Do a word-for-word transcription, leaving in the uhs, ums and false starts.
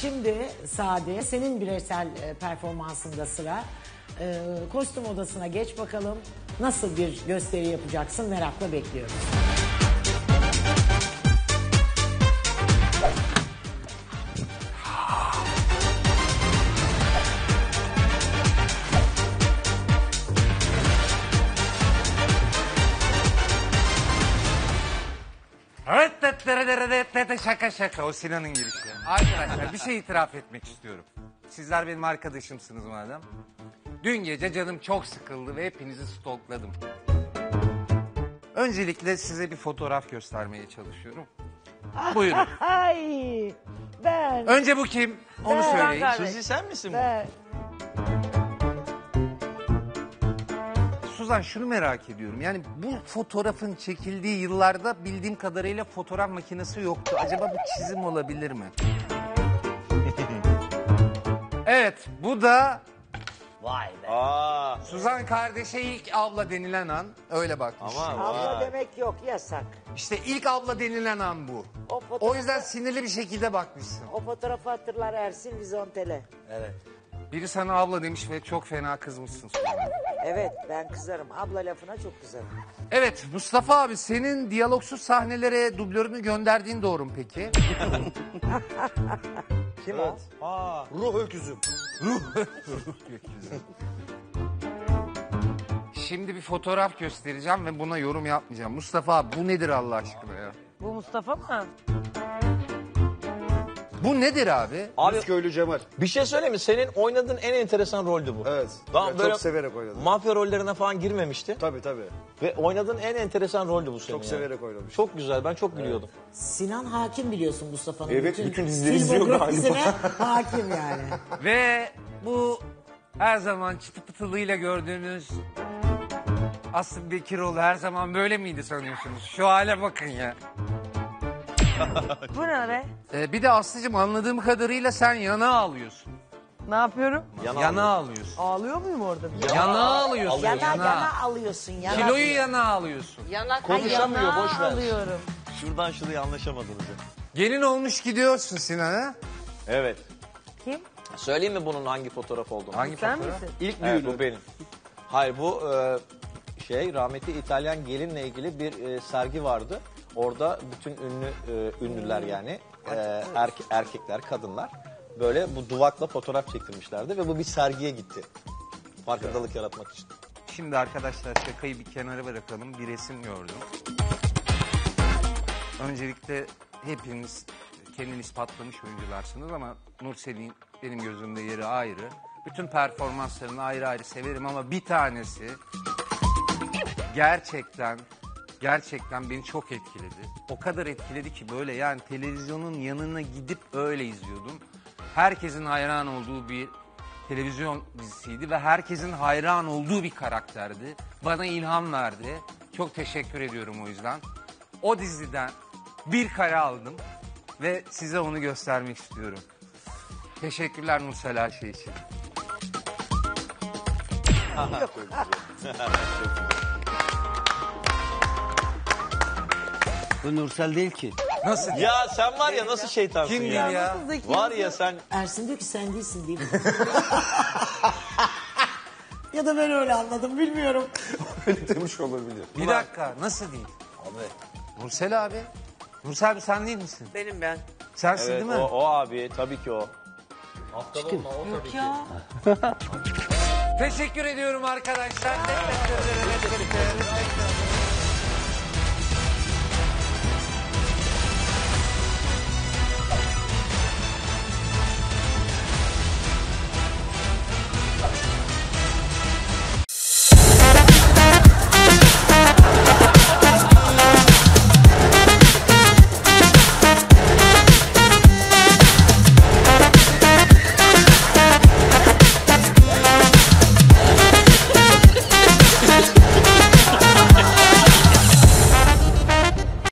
Şimdi Sade, senin bireysel e, performansında sıra. E, kostüm odasına geç bakalım. Nasıl bir gösteri yapacaksın merakla bekliyoruz. Şaka şaka, o Sinan'ın girişi. Arkadaşlar bir şey itiraf etmek istiyorum. Sizler benim arkadaşımsınız madem. Dün gece canım çok sıkıldı ve hepinizi stalkladım. Öncelikle size bir fotoğraf göstermeye çalışıyorum. Buyurun. Ay ben. Önce bu kim? Onu Ben. söyleyin. Suzi sen misin bu? Ben. Suzan, şunu merak ediyorum. Yani bu fotoğrafın çekildiği yıllarda bildiğim kadarıyla fotoğraf makinesi yoktu. Acaba bu çizim olabilir mi? Evet, bu da Vay be. Aa, Suzan kardeşe ilk abla denilen an. Öyle bakmış. ama Abla vay. demek yok, yasak. İşte ilk abla denilen an bu. O fotoğrafı- O yüzden sinirli bir şekilde bakmışsın. O fotoğrafı hatırlar Ersin Vizontele. Biri sana abla demiş ve çok fena kızmışsın Suzan. Evet, ben kızarım. Abla lafına çok kızarım. Evet, Mustafa abi, senin diyalogsuz sahnelere dublörünü gönderdiğin doğru mu peki? Kim o? Aa, Ruh öküzüm. Şimdi bir fotoğraf göstereceğim ve buna yorum yapmayacağım. Mustafa abi, bu nedir Allah aşkına ya? Bu Mustafa mı? Bu nedir abi? abi Köylü Cemal. bir şey söyleyeyim mi? Senin oynadığın en enteresan roldü bu. Evet. Tamam, Ben böyle çok severek oynadım. Mafya rollerine falan girmemişti. Tabii tabii. Ve oynadığın en enteresan roldü bu senin. Çok yani. severek oynamıştım. Çok güzel, ben çok gülüyordum. Sinan hakim biliyorsun Mustafa'nın. Evet, bütün dizileri izliyor filmografisine hakim yani. Ve bu her zaman çıtı pıtılığıyla gördüğünüz Aslı Bekiroğlu her zaman böyle miydi sanıyorsunuz? Şu hale bakın ya. Bu ne be? Ee, bir de Aslı'cığım, anladığım kadarıyla sen yana ağlıyorsun. Ne yapıyorum? Yana Yana alıyor. ağlıyorsun. Ağlıyor muyum orada? Yana ağlıyorsun. Yana Yana. yana alıyorsun. Yana. Kiloyu yana ağlıyorsun. Yana Konuşamıyor, yana boş ver. alıyorum. Şuradan şuraya anlaşamadınız ya. Gelin olmuş gidiyorsun Sinan ha? Evet. Kim? Söyleyeyim mi bunun hangi fotoğraf olduğunu? Hangi Sen fotoğraf? misin? İlk düğünü. bu benim. Hayır, bu e, şey rahmetli İtalyan gelinle ilgili bir e, sergi vardı. Orada bütün ünlü e, ünlüler yani e, erke- erkekler, kadınlar böyle bu duvakla fotoğraf çektirmişlerdi ve bu bir sergiye gitti. Farkındalık yaratmak için. Şimdi arkadaşlar, şakayı bir kenara bırakalım. Bir resim gördüm. Öncelikle hepiniz kendini ispatlamış oyuncularsınız ama Nursel'in benim gözümde yeri ayrı. Bütün performanslarını ayrı ayrı severim ama bir tanesi gerçekten gerçekten beni çok etkiledi. O kadar etkiledi ki böyle, yani televizyonun yanına gidip öyle izliyordum. Herkesin hayran olduğu bir televizyon dizisiydi ve herkesin hayran olduğu bir karakterdi. Bana ilham verdi. Çok teşekkür ediyorum o yüzden. O diziden bir kare aldım ve size onu göstermek istiyorum. Teşekkürler Nursel her şey için. Bu Nursel değil ki. Nasıl? Ya sen var ya nasıl şeytansın Kim ya. ya? Nasıl zeki Var misin? ya sen Ersin diyor ki sen değilsin değil mi? Ya da ben öyle anladım bilmiyorum. Öyle demiş olabilir. Bir dakika, nasıl değil? Abi. Nursel abi. Nursel abi, sen değil misin? Benim ben. Sensin evet, değil mi? o, o abi tabii ki o. Yok ya. Teşekkür ediyorum arkadaşlar.